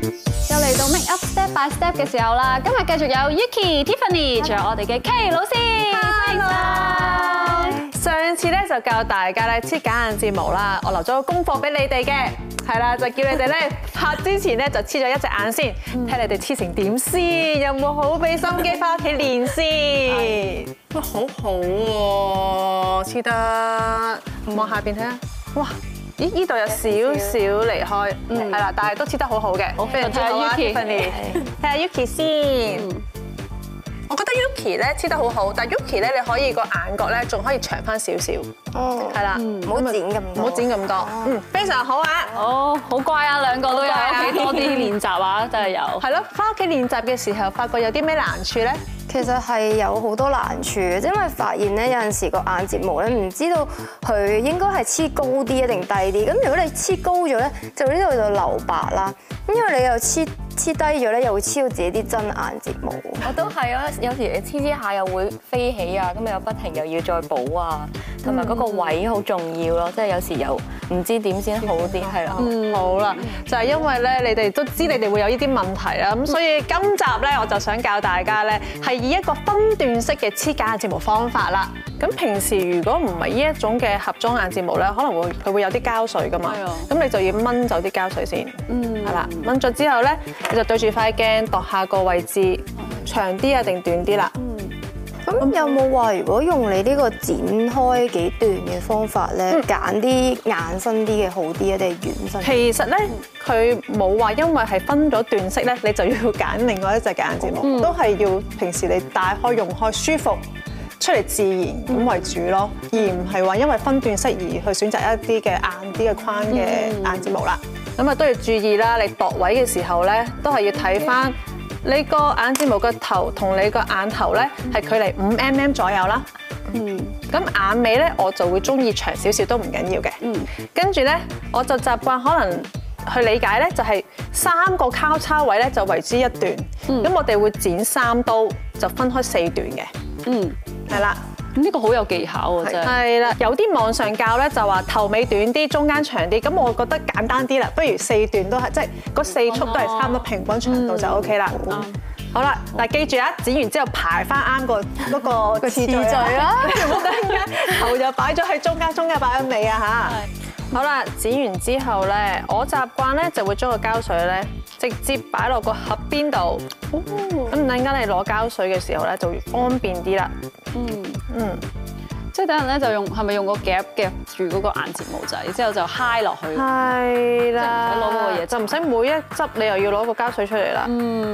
又嚟到 Make Up Step by Step 嘅時候啦，今日繼續有 Yuki、Tiffany， 仲有我哋嘅 K 老師。歡迎晒！ 上次咧就教大家咧黐假眼睫毛啦，我留咗個功課俾你哋嘅，係啦，就叫你哋咧拍之前咧就黐咗一隻眼先，睇你哋黐成點先，有冇好俾心機翻屋企練先？哇，好好喎，黐得，望下邊睇下，哇！咦，呢度有少少離開，係啦，但係都黐得好好嘅，非常之好啊 Tiffany， 睇下 Yuki 先。我覺得 Yuki 咧黐得好好，但係 Yuki 咧你可以個眼角咧仲可以長翻少少，係啦， 唔好剪咁多， 唔好剪咁多，非常好啊！ 哦，好乖啊，兩個都有喺屋企多啲練習啊，真係有。 係咯，翻屋企練習嘅時候，發覺有啲咩難處咧？ 其實係有好多難處嘅，因為發現咧有陣時個眼睫毛咧唔知道佢應該係黐高啲定低啲。咁如果你黐高咗咧，就呢度就留白啦。咁因為你又黐低咗咧，又會黐到自己啲真眼睫毛。 我都係啊，有時你黐下又會飛起啊，咁又不停又要再補啊，同埋嗰個位好重要咯，即係有時又唔知點先好啲，係啦。 好啦，就係因為咧，你哋都知你哋會有呢啲問題啦，咁所以今集咧我就想教大家咧係以一個分段式嘅黐假眼睫毛方法啦。咁平時如果唔係呢一種嘅盒裝眼睫毛咧，可能佢會有啲膠水噶嘛，咁你就要掹走啲膠水先，係啦，掹咗之後咧，你就對住塊鏡度下個位置，長啲啊定短啲啦。 咁有冇話如果用你呢個剪開幾段嘅方法咧，揀啲硬身啲嘅好啲啊，定係軟身？ 其實咧，佢冇話因為係分咗段式咧，你就要揀另外一隻嘅眼睫毛，都係要平時你戴開用開舒服，出嚟自然咁為主咯，而唔係話因為分段式而去選擇一啲嘅硬啲嘅框嘅眼睫毛啦。咁啊都要注意啦，你度位嘅時候咧，都係要睇翻你個眼睫毛個頭同你個眼頭咧係距離5mm 左右啦。咁眼尾咧我就會中意長少少都唔緊要嘅。跟住咧我就習慣可能去理解咧，就係3個交叉位咧就為之一段。咁我哋會剪3刀，就分開4段嘅。係啦。 呢個好有技巧喎，真係。 係啦，有啲網上教咧就話頭尾短啲，中間長啲。咁我覺得簡單啲啦，不如4段都係，即係嗰4束都係差唔多平均長度就 OK 啦。好啦，但係記住啊，剪完之後排翻啱個次序啦，唔好突然間頭就擺咗喺中間，中間擺喺尾啊嚇。好啦，剪完之後咧，我習慣咧就會將個膠水咧直接擺落個盒邊度。咁等陣間你攞膠水嘅時候咧，就會方便啲啦。 即係等陣咧就用係咪用個夾夾住嗰個眼睫毛仔，之後就揩落去。 係啦， 攞嗰個嘢就唔使每一執你又要攞個膠水出嚟啦。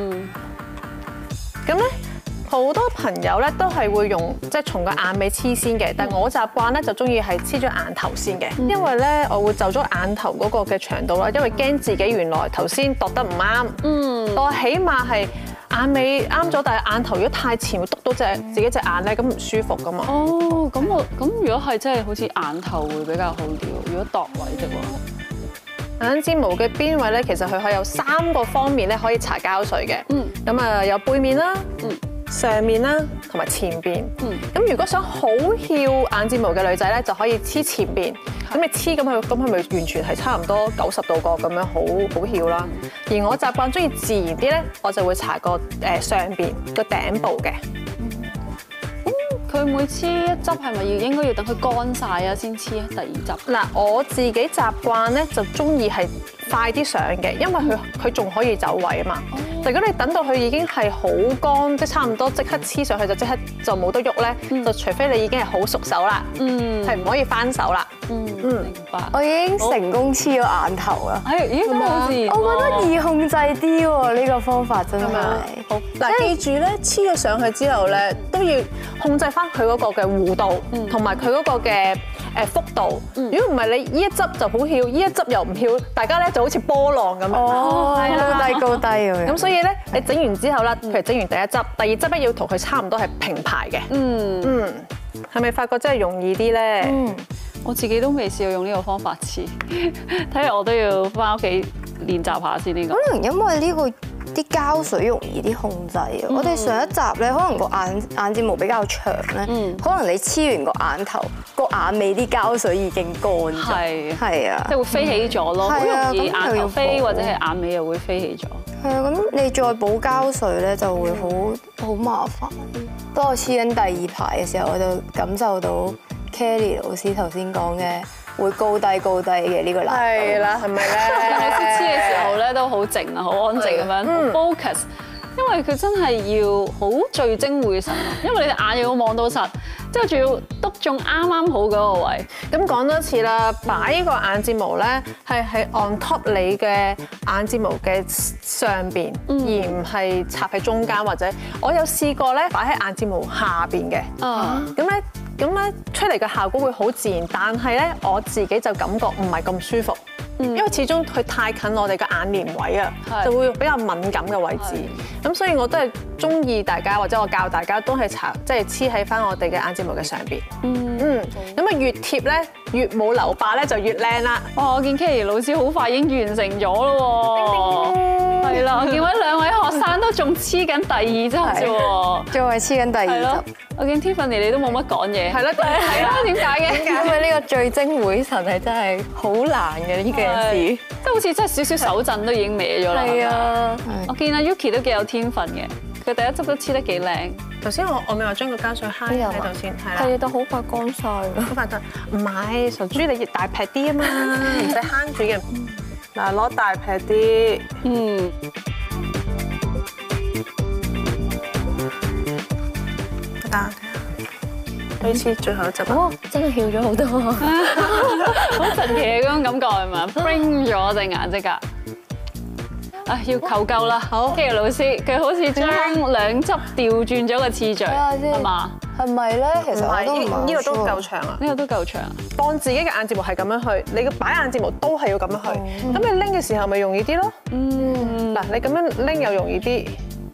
咁咧好多朋友咧都係會用即係從個眼尾黐先嘅，但係我習慣咧就中意係黐咗眼頭先嘅，因為咧我會就咗眼頭嗰個嘅長度啦，因為驚自己原來頭先度得唔啱。我起碼係眼尾啱咗，但係眼頭如果太前會篤到自己隻眼咧，咁唔舒服噶嘛。 哦，咁如果係真係好似眼頭會比較好啲喎，如果度位的話。 眼睫毛嘅邊位咧，其實佢可以有3個方面咧可以搽膠水嘅。咁啊有背面啦，上面啦，同埋前邊。咁如果想好翹眼睫毛嘅女仔咧，就可以黐前邊。咁你黐咁佢咪完全係差唔多90度角咁樣好翹啦。而我習慣中意自然啲咧，我就會搽個上邊個頂部嘅。 佢每黐一執係咪應該要等佢乾晒啊先黐第2執？ 嗱，我自己習慣咧就中意係快啲上嘅，因為佢仲可以走位啊嘛。如果你等到佢已經係好乾，即係差唔多即刻黐上去就即刻就冇得喐咧，就除非你已經係好熟手啦，係唔可以翻手啦。 明白。 我已經成功黐咗眼頭啦。 咦，真係好自然。 我覺得易控制啲喎，呢個方法真係。 好，嗱，記住咧，黐咗上去之後咧，都要控制翻佢嗰個嘅弧度，同埋佢嗰個嘅幅度。如果唔係你呢一執就好翹，呢一執又唔翹，大家咧就好似波浪咁樣。 高低高低咁樣。 咁所以咧，你整完之後啦，譬如整完第1執，第2執咧要同佢差唔多係平排嘅。係咪發覺真係容易啲咧？ 我自己都未試過用呢個方法黐，睇嚟我都要翻屋企練習下先呢個？ 可能因為呢個啲膠水容易啲控制啊！我哋上一集咧，可能個眼睫毛比較長咧，可能你黐完個眼頭，個眼尾啲膠水已經乾咗，係啊， 即係會飛起咗咯，好容易眼頭飛或者係眼尾又會飛起咗。 係啊，咁你再補膠水咧就會好麻煩。當我黐緊第2排嘅時候，我就感受到 Kelly 老師頭先講嘅會高低嘅呢個難度。 係啦，係咪咧？ 老師黐嘅時候咧都好靜啊，好安靜咁樣 focus，因為佢真係要好聚精會神，因為你隻眼要望到實，之後仲要篤中啱啱好嗰個位。 咁講多次啦，擺呢個眼睫毛咧係喺 on top 你嘅眼睫毛嘅上邊，而唔係插喺中間或者。我有試過咧擺喺眼睫毛下邊嘅，咁咧出嚟嘅效果會好自然，但係咧我自己就感覺唔係咁舒服。因為始終佢太近我哋嘅眼簾位啊，就會比較敏感嘅位置。咁所以我都係中意大家或者我教大家都係即係黐喺翻我哋嘅眼睫毛嘅上邊。咁啊越貼咧越冇留疤咧就越靚啦。 哇！我見 Kelly 老師好快已經完成咗咯喎，係啦，我見到兩位學生都仲黐緊第2輯啫喎， 仲係黐緊第2輯。 我見 Tiffany 你都冇乜講嘢，係咯，點解嘅？ 因為呢個聚精會神係真係好難嘅呢件事， 即係好似真係少少手震都已經歪咗啦。係啊，我見阿 Yuki 都幾有天分嘅，佢第1輯都黐得幾靚。 頭先我咪話將個膠水揩喺度先，係啦。 係，都好快乾晒㗎。 好快得，唔係傻豬你大劈啲啊嘛，唔使慳住嘅。嗱，攞大劈啲，得，呢次最後一集哦，真係翹咗好多， 好神奇嘅嗰種感覺係咪 bring 咗隻眼即刻。啊！要求救啦！好，Kelly老師，佢好似將2輯調轉咗個次序，係嘛？ 係咪咧？其實我都唔係呢個都夠長啊！ 呢個都夠長。 當自己嘅眼睫毛係咁樣去，你嘅擺眼睫毛都係要咁樣去。咁你拎嘅時候咪容易啲咯？嗱，你咁樣拎又容易啲。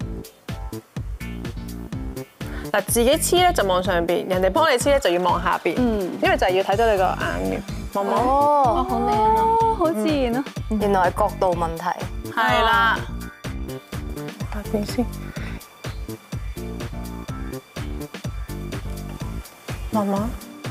嗱，自己黐咧就望上邊，人哋幫你黐咧就要望下邊。因為就係要睇到你個眼嘅。望望。 哦， 好靚啊！好自然啊！ 原來係角度問題。 係啦，下邊先，慢慢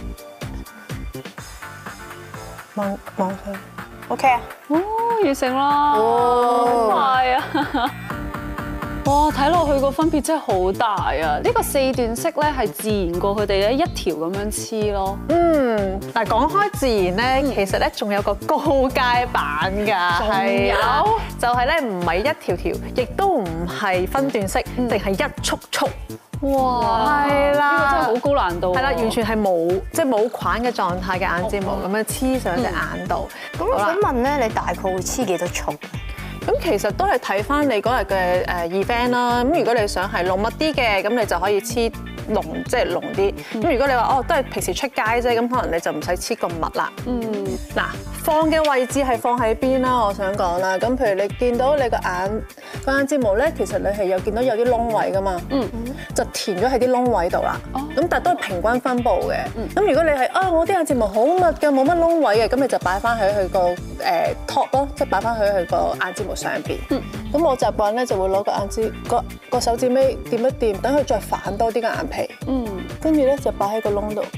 望佢 ，OK 啊？ 哦，完成啦！好快啊！哇，睇落去個分別真係好大啊！呢個4段式咧係自然過佢哋咧一條咁樣黐咯。 嗱，講開自然咧，其實咧仲有個高階版㗎，係有就係咧唔係一條條，亦都唔係分段式，淨係一束束。哇，係啦， 呢個真係好高難度。 係啦，完全係冇框嘅狀態嘅眼睫毛咁樣黐上隻眼度。 咁我想問咧，你大概會黐幾多束？ 咁其實都係睇翻你嗰日嘅event 啦。咁如果你想係濃密啲嘅，咁你就可以黐濃，即係濃啲。咁如果你話都係平時出街啫，咁可能你就唔使黐咁密啦。嗱，放嘅位置係放喺邊啦？我想講啦。咁譬如你見到你個眼睫毛咧，其實你係見到有啲窿位噶嘛。就填咗喺啲窿位度啦。咁但係都係平均分佈嘅。咁如果你係我啲眼睫毛好密嘅，冇乜窿位嘅，咁你就擺翻喺佢個top 咯，即係擺翻喺佢個眼睫毛上邊。咁我習慣咧就會攞個手指尾掂一掂，等佢再反多啲個眼皮。跟住咧就擺喺個窿度，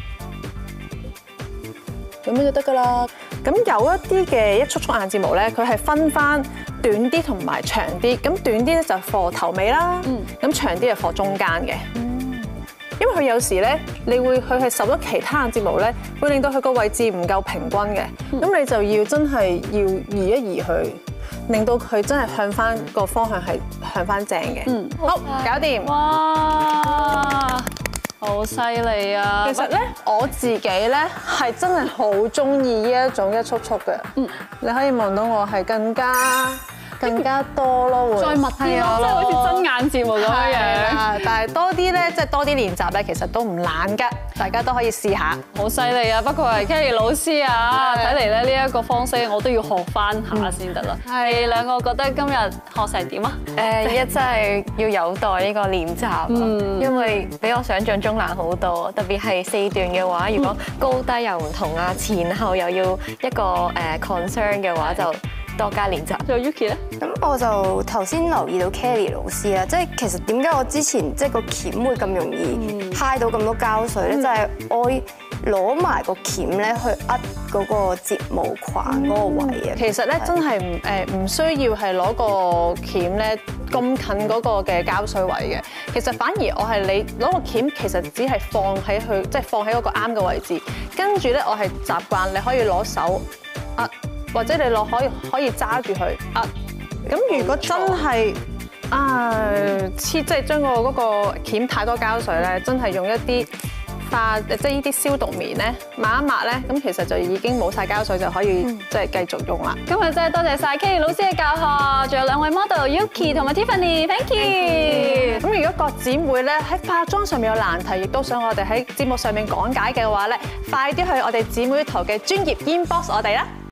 咁樣就得噶啦。咁有一啲嘅一束束眼睫毛咧，佢係分翻短啲同埋長啲。咁短啲咧就貨頭尾啦，咁長啲係貨中間嘅。因為佢有時咧，佢係受咗其他眼睫毛咧，會令到佢個位置唔夠平均嘅。咁你就要真係要移一移佢，令到佢真係向翻個方向係向翻正嘅。好，搞掂。 哇！好犀利啊！ 其實咧，我自己咧係真係好中意呢一種一束束嘅。你可以望到我係更加多咯，會再密啲咯，即係好似真眼睫毛咁樣。 但係多啲咧，即係多啲練習咧，其實都唔難㗎，大家都可以試下。 好犀利啊！不過係 Kelly 老師啊，睇嚟咧呢一個方式我都要學翻下先得啦。係兩個覺得今日學成點啊？ 真係要有待呢個練習，因為比我想象中難好多。特別係4段嘅話，如果高低又唔同啊，前後又要一個concern嘅話就多加練習。 做 Yuki 咧， 咁我就頭先留意到 Kelly 老師啊，即係其實點解我之前即係個鉗會咁容易揩到咁多膠水咧？就係我攞埋個鉗咧去扼嗰個睫毛框嗰個位啊。 其實咧真係唔需要係攞個鉗咧咁近嗰個嘅膠水位嘅。其實反而我係你攞個鉗，其實只係放喺佢，即係放喺嗰個啱嘅位置。跟住咧，我係習慣你可以攞手扼，或者你可以揸住佢扼。咁如果真係即係將嗰個鉗太多膠水咧，真係用一啲即係呢啲消毒棉咧抹一抹咧，咁其實就已經冇晒膠水，就可以即係繼續用啦。 今日真係多謝晒 Kelly 老師嘅教學，仲有兩位 model Yuki 同埋 Tiffany，thank you。 咁如果各姊妹咧喺化妝上面有難題，亦都想我哋喺節目上面講解嘅話咧，快啲去我哋姊妹圖嘅專頁 inbox 我哋啦。